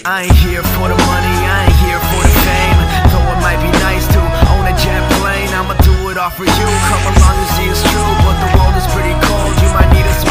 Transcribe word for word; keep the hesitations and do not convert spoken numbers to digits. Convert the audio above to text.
I ain't here for the money, I ain't here for the fame. Though it might be nice to own a jet plane, I'ma do it all for you. Come along and see it's true, but the world is pretty cold. You might need a